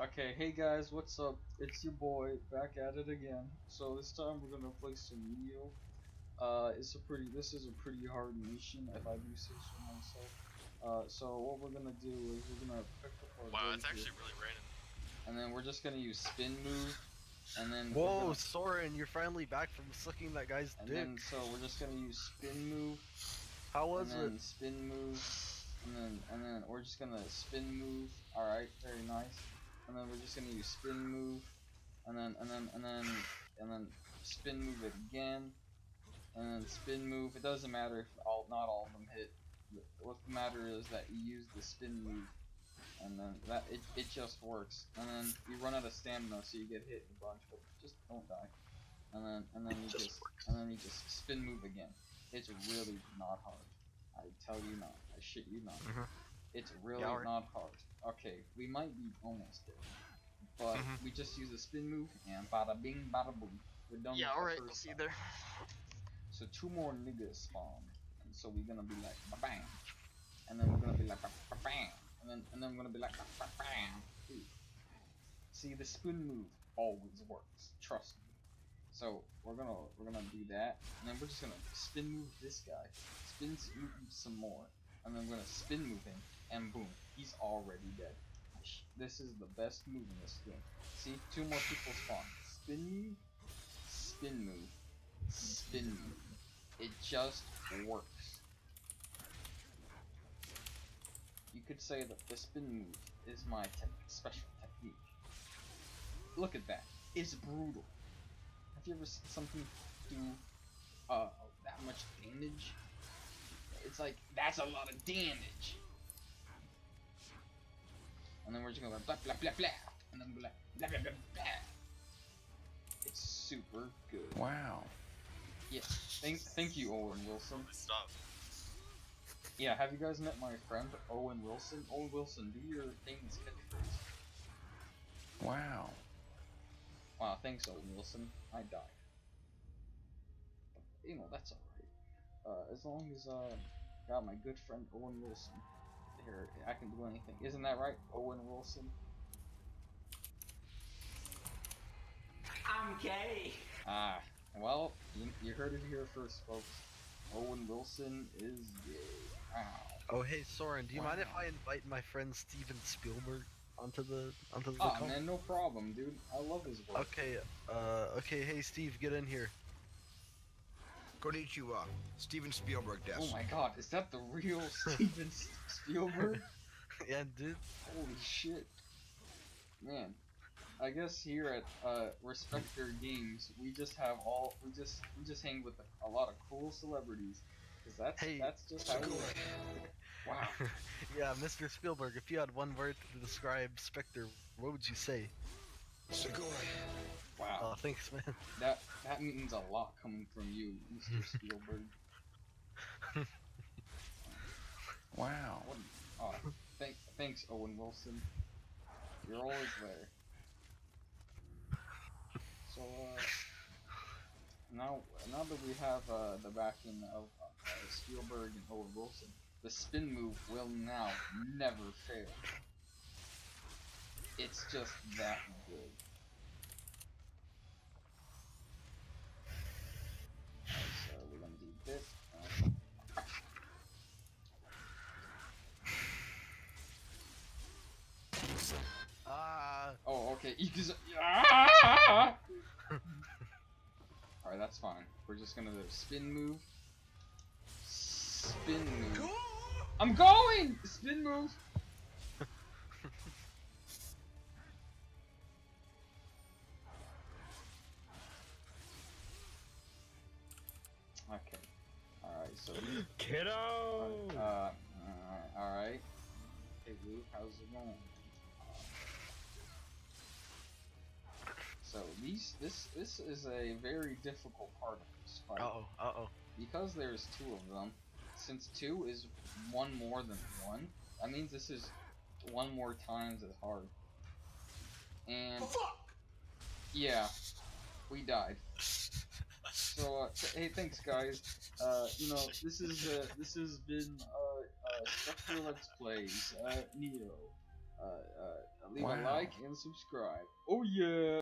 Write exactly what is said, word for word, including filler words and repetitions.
Okay, hey guys, what's up? It's your boy back at it again. So this time we're gonna play some Neo. Uh, it's a pretty. This is a pretty hard mission, if I do say so myself. Uh, so what we're gonna do is we're gonna pick up our Wow, it's rapier, actually really raining. and then we're just gonna use spin move, and then we're Whoa, gonna, Soren, you're finally back from sucking that guy's and dick. then so we're just gonna use spin move, How and was it? then spin move, and then and then we're just gonna spin move. All right, very nice. And then we're just gonna use spin move, and then and then and then and then spin move it again, and then spin move. It doesn't matter if all not all of them hit. What the matter is that you use the spin move, and then that it it just works. And then you run out of stamina, so you get hit a bunch, but just don't die. And then and then you Just just works. and then you just spin move again. It's really not hard. I tell you not. I shit you not. Mhm. It's really Yeah, alright. not hard. Okay, we might be almost there, but Mhm. we just use a spin move and bada bing, bada boom. We're done Yeah, with alright, the we'll first see you time. there. So two more niggas spawn, and so we're gonna be like ba bang, and then we're gonna be like ba ba bang, and then and then we're gonna be like ba ba bang. Dude. See, the spin move always works. Trust me. So we're gonna we're gonna do that, and then we're just gonna spin move this guy, spin move him some more, and then we're gonna spin move him, and boom, he's already dead. This is the best move in this game. See, two more people spawn. Spin move, spin move, spin move. It just works. You could say that the spin move is my te special technique. Look at that. It's brutal. Have you ever seen something do uh that much damage? It's like that's a lot of damage. And then we're just gonna go blah blah blah blah, and then blah blah blah blah blah. It's super good. Wow. Yeah. Thank thank you, Owen Wilson. Stop. Yeah. Have you guys met my friend Owen Wilson? Owen Wilson, do your famous catchphrase. Wow. Wow. Thanks, Owen Wilson. I died. But, you know that's alright. Uh, as long as uh got my good friend Owen Wilson here, I can do anything. Isn't that right, Owen Wilson? I'm gay. Ah, well, you, you heard it here first, folks. Owen Wilson is gay. Wow. Oh, hey, Soren, do you mind if Wow. I invite my friend Steven Spielberg onto the onto the Ah, call? man, no problem, dude. I love his work. Okay, uh, okay, hey, Steve, get in here. Konnichiwa, Steven Spielberg des. Oh my god, is that the real Steven S- Spielberg? Yeah, dude. Holy shit. Man, I guess here at uh, Respecter Games, we just have all, we just, we just hang with a, a lot of cool celebrities. Cause that's, Hey. that's just how we work. Wow. Yeah, Mister Spielberg, if you had one word to describe Spectre, what would you say? Sugoi. Wow. Oh, thanks, man. That that means a lot coming from you, Mister Spielberg. Wow. What? Oh, thank, thanks, Owen Wilson. You're always there. So uh, now now that we have uh, the backing of uh, Spielberg and Owen Wilson, the spin move will now never fail. It's just that good. Alright, so we're gonna do this. Uh, Ah. Oh, okay. You just. Ah! Alright, that's fine. We're just gonna do spin move. Spin move. I'm going! Spin move! Okay. Alright, so. Kiddo. Uh, alright. Hey, Luke, how's it going? So these this this is a very difficult part of this fight Uh oh. Uh oh. because there's two of them. Since two is one more than one, that means this is one more times as hard. And yeah, we died. So uh, th- hey, thanks guys. Uh, you know this is uh, this has been uh, uh Spectre Let's Plays uh, Neo. Uh, uh, leave a Wow. like and subscribe. Oh yeah!